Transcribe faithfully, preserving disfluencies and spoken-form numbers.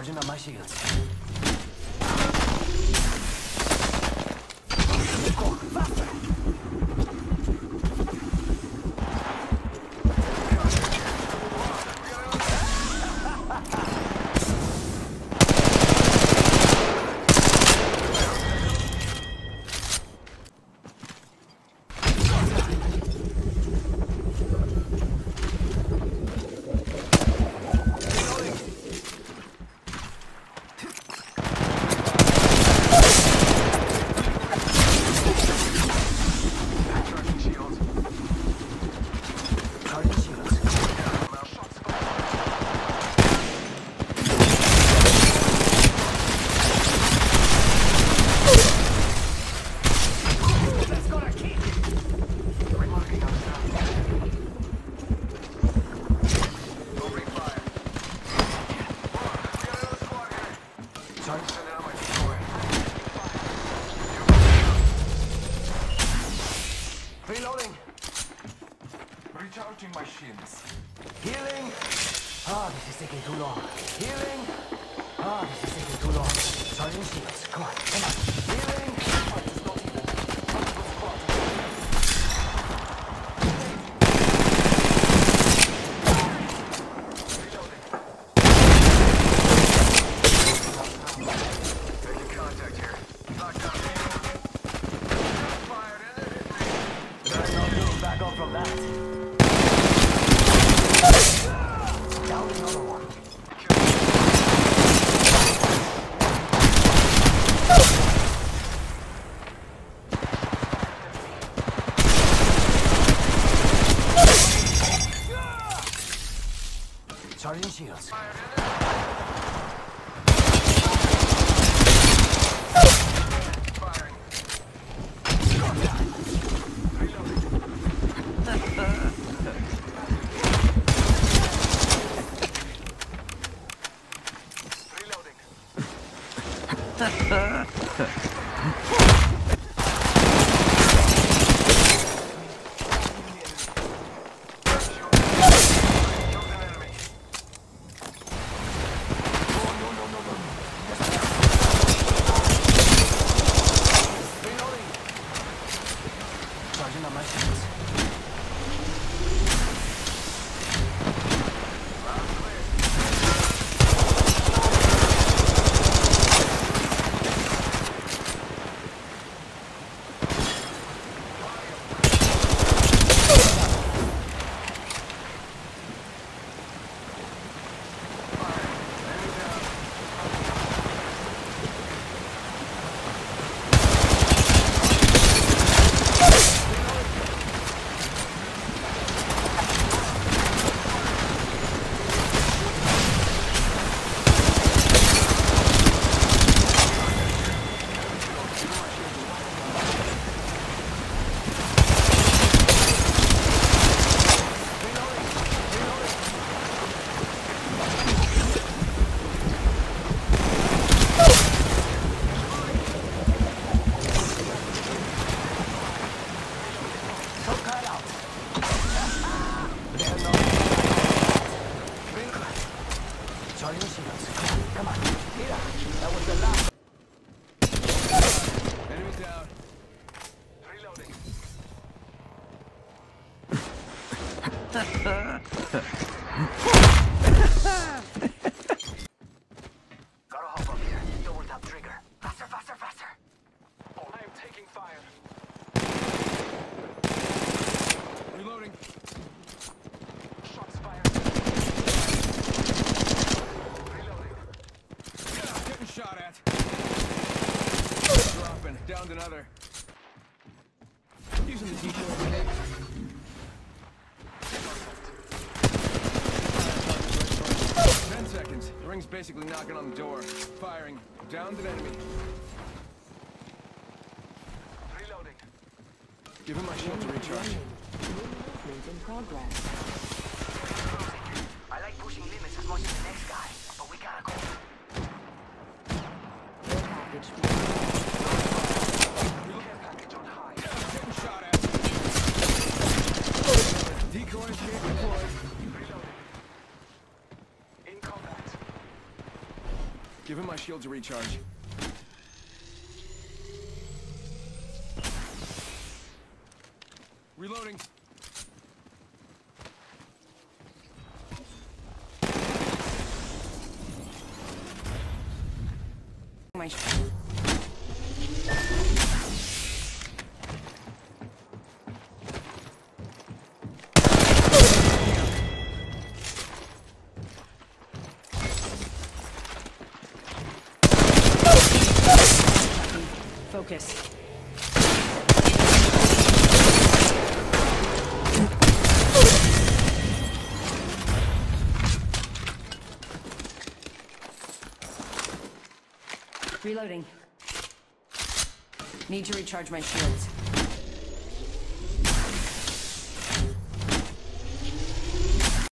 Charging on my shields. Go faster! Reloading. Recharging my shields. Healing. Ah, this is taking too long. Healing. Ah, this is taking too long. Charging shields. Come on, come on. Healing. Oh, it's not even. Multiple squads. Making contact here. Lockdown. Fired in. Back up from that. Down another one. Charging shields. Firing. Charging on my shields. Charging shields. Come on, Mira, that was the last. Enemy down. Reloading. Gotta hop up here. Double tap trigger. Faster, faster, faster. Oh, I am taking fire. Reloading. Shots fired. Reloading. Yeah, getting shot at. Dropping. Downed another. Using the decoy. Ten seconds. The ring's basically knocking on the door. Firing. Downed an enemy. Reloading. Give him my shield to recharge. Movement in progress. I like pushing limits as much as the next guy, but we gotta go. Care package. Care package on high. Getting shot at. Decoy escape deployed. Reloading. In combat. shield to recharge. Reloading. My focus. Reloading. Need to recharge my shields.